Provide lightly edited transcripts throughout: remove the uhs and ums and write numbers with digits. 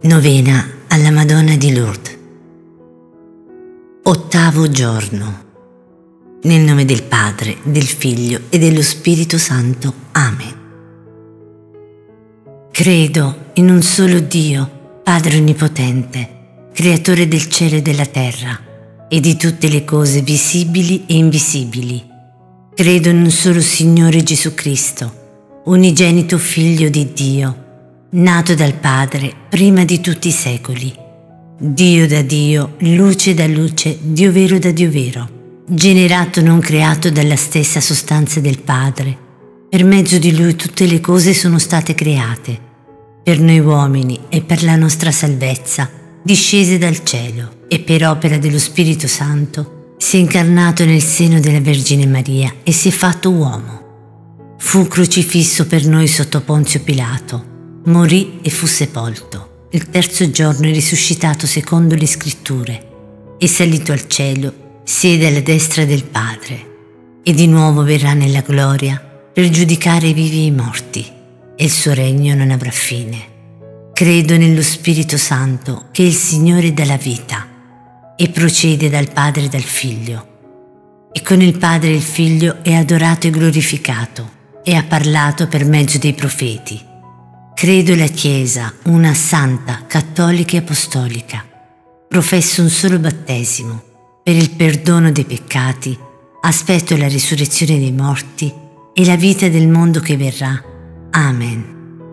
Novena alla Madonna di Lourdes. 8° giorno. Nel nome del Padre, del Figlio e dello Spirito Santo. Amen. Credo in un solo Dio, Padre Onnipotente, Creatore del cielo e della terra e di tutte le cose visibili e invisibili. Credo in un solo Signore Gesù Cristo, unigenito Figlio di Dio, nato dal Padre prima di tutti i secoli, Dio da Dio, luce da luce, Dio vero da Dio vero, generato non creato dalla stessa sostanza del Padre. Per mezzo di Lui tutte le cose sono state create, per noi uomini e per la nostra salvezza, discese dal cielo e per opera dello Spirito Santo si è incarnato nel seno della Vergine Maria e si è fatto uomo. Fu crocifisso per noi sotto Ponzio Pilato, morì e fu sepolto. Il 3° giorno è risuscitato secondo le Scritture, è salito al cielo, siede alla destra del Padre e di nuovo verrà nella gloria per giudicare i vivi e i morti, e il suo regno non avrà fine. Credo nello Spirito Santo, che è il Signore della vita e procede dal Padre e dal Figlio, e con il Padre e il Figlio è adorato e glorificato e ha parlato per mezzo dei profeti. Credo la Chiesa, una santa, cattolica e apostolica. Professo un solo battesimo per il perdono dei peccati, aspetto la risurrezione dei morti e la vita del mondo che verrà. Amen.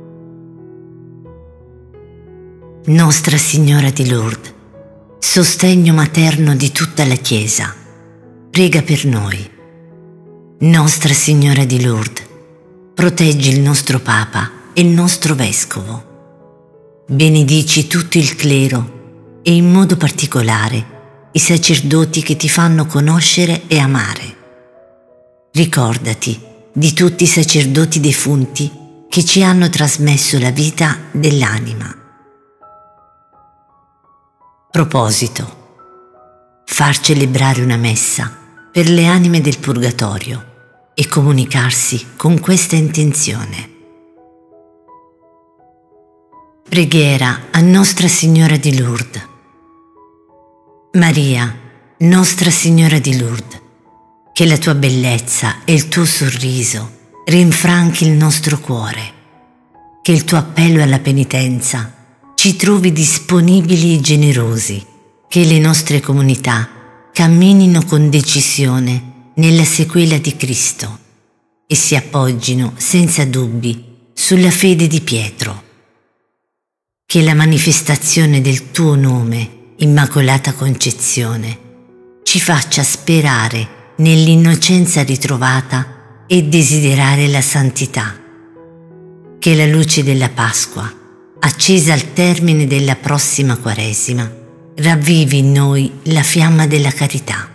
Nostra Signora di Lourdes, sostegno materno di tutta la Chiesa, prega per noi. Nostra Signora di Lourdes, proteggi il nostro Papa e il nostro Vescovo. Benedici tutto il clero e in modo particolare i sacerdoti che ti fanno conoscere e amare. Ricordati di tutti i sacerdoti defunti che ci hanno trasmesso la vita dell'anima. Proposito: far celebrare una messa per le anime del purgatorio e comunicarsi con questa intenzione. Preghiera a Nostra Signora di Lourdes. Maria, Nostra Signora di Lourdes, che la tua bellezza e il tuo sorriso rinfranchi il nostro cuore, che il tuo appello alla penitenza ci trovi disponibili e generosi, che le nostre comunità camminino con decisione nella sequela di Cristo e si appoggino senza dubbi sulla fede di Pietro. Che la manifestazione del tuo nome, Immacolata Concezione, ci faccia sperare nell'innocenza ritrovata e desiderare la santità. Che la luce della Pasqua, accesa al termine della prossima Quaresima, ravvivi in noi la fiamma della carità.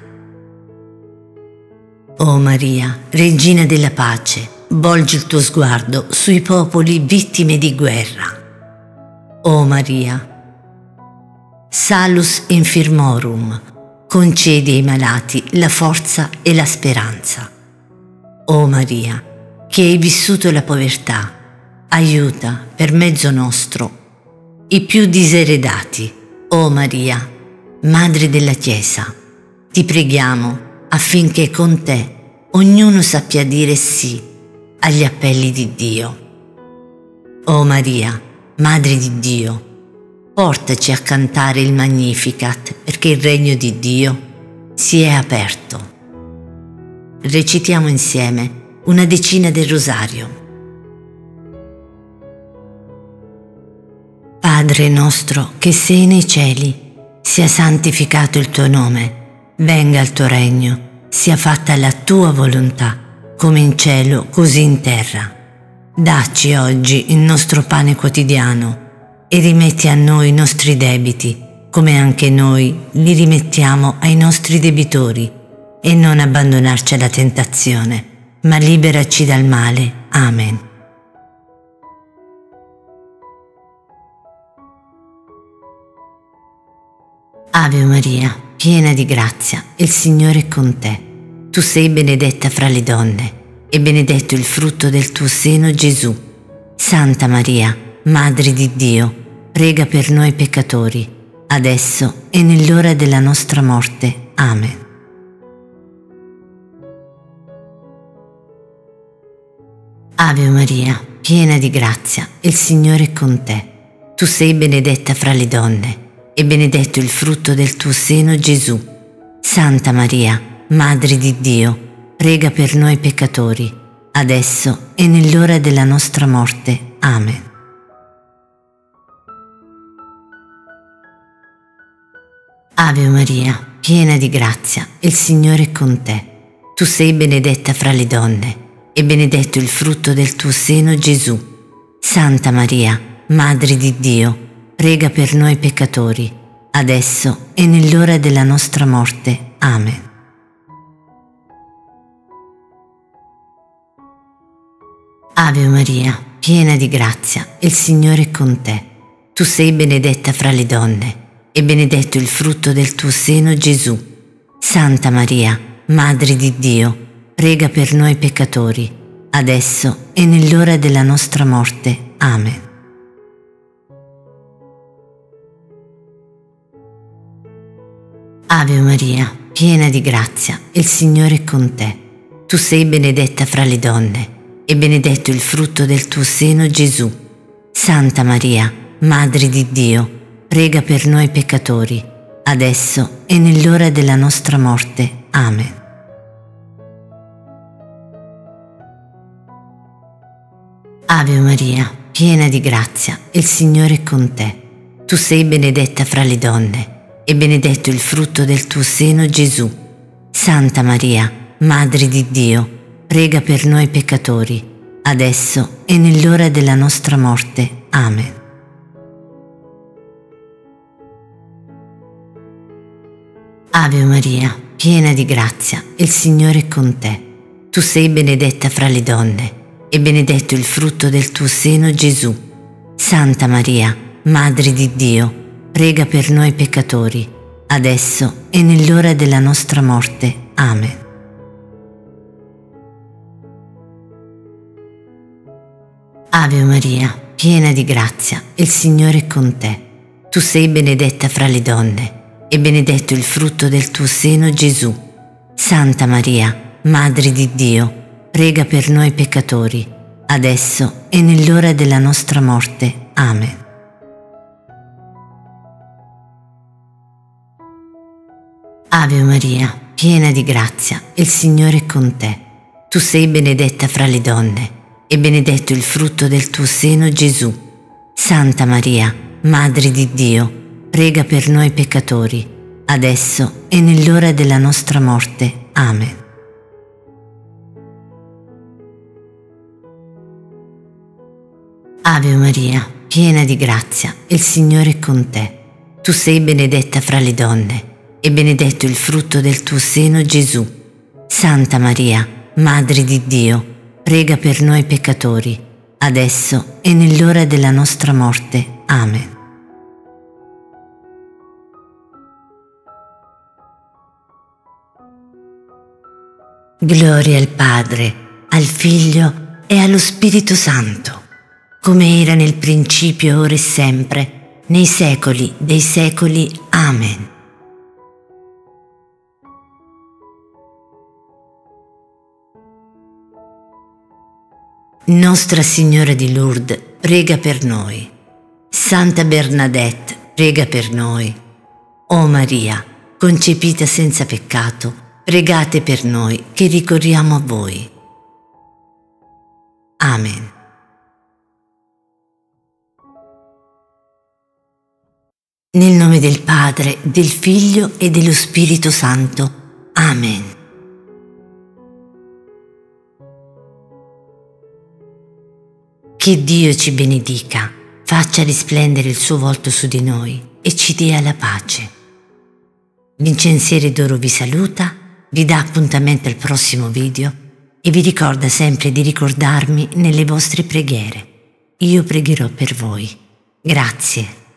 O Maria, Regina della Pace, volgi il tuo sguardo sui popoli vittime di guerra. O Maria, Salus Infirmorum, concedi ai malati la forza e la speranza. O Maria, che hai vissuto la povertà, aiuta per mezzo nostro i più diseredati. O Maria, Madre della Chiesa, ti preghiamo affinché con te ognuno sappia dire sì agli appelli di Dio. O Maria, Madre di Dio, portaci a cantare il Magnificat perché il regno di Dio si è aperto. Recitiamo insieme una decina del Rosario. Padre nostro che sei nei cieli, sia santificato il tuo nome, venga il tuo regno, sia fatta la tua volontà, come in cielo così in terra. Dacci oggi il nostro pane quotidiano e rimetti a noi i nostri debiti, come anche noi li rimettiamo ai nostri debitori, e non abbandonarci alla tentazione, ma liberaci dal male. Amen. Ave Maria, piena di grazia, il Signore è con te. Tu sei benedetta fra le donne, e benedetto il frutto del tuo seno, Gesù. Santa Maria, Madre di Dio, prega per noi peccatori, adesso e nell'ora della nostra morte. Amen. Ave Maria, piena di grazia, il Signore è con te. Tu sei benedetta fra le donne, e benedetto il frutto del tuo seno, Gesù. Santa Maria, Madre di Dio, prega per noi peccatori, adesso e nell'ora della nostra morte. Amen. Ave Maria, piena di grazia, il Signore è con te. Tu sei benedetta fra le donne, e benedetto il frutto del tuo seno, Gesù. Santa Maria, Madre di Dio, prega per noi peccatori, adesso e nell'ora della nostra morte. Amen. Ave Maria, piena di grazia, il Signore è con te. Tu sei benedetta fra le donne, e benedetto il frutto del tuo seno, Gesù. Santa Maria, Madre di Dio, prega per noi peccatori, adesso e nell'ora della nostra morte. Amen. Ave Maria, piena di grazia, il Signore è con te. Tu sei benedetta fra le donne, e benedetto il frutto del tuo seno, Gesù. Santa Maria, Madre di Dio, prega per noi peccatori, adesso e nell'ora della nostra morte. Amen. Ave Maria, piena di grazia, il Signore è con te. Tu sei benedetta fra le donne, e benedetto il frutto del tuo seno, Gesù. Santa Maria, Madre di Dio, prega per noi peccatori, adesso e nell'ora della nostra morte. Amen. Ave Maria, piena di grazia, il Signore è con te. Tu sei benedetta fra le donne, e benedetto il frutto del tuo seno, Gesù. Santa Maria, Madre di Dio, prega per noi peccatori, adesso e nell'ora della nostra morte. Amen. Ave Maria, piena di grazia, il Signore è con te. Tu sei benedetta fra le donne, e benedetto il frutto del tuo seno, Gesù. Santa Maria, Madre di Dio, prega per noi peccatori, adesso e nell'ora della nostra morte. Amen. Ave Maria, piena di grazia, il Signore è con te. Tu sei benedetta fra le donne, e benedetto il frutto del tuo seno, Gesù. Santa Maria, Madre di Dio, prega per noi peccatori, adesso e nell'ora della nostra morte. Amen. Ave Maria, piena di grazia, il Signore è con te. Tu sei benedetta fra le donne, e benedetto il frutto del tuo seno, Gesù. Santa Maria, Madre di Dio, prega per noi peccatori, adesso e nell'ora della nostra morte. Amen. Gloria al Padre, al Figlio e allo Spirito Santo, come era nel principio, ora e sempre, nei secoli dei secoli. Amen. Nostra Signora di Lourdes, prega per noi. Santa Bernadette, prega per noi. O Maria, concepita senza peccato, pregate per noi che ricorriamo a voi. Amen. Nel nome del Padre, del Figlio e dello Spirito Santo. Amen. Che Dio ci benedica, faccia risplendere il suo volto su di noi e ci dia la pace. L'incensiere d'oro vi saluta, vi dà appuntamento al prossimo video e vi ricorda sempre di ricordarmi nelle vostre preghiere. Io pregherò per voi. Grazie.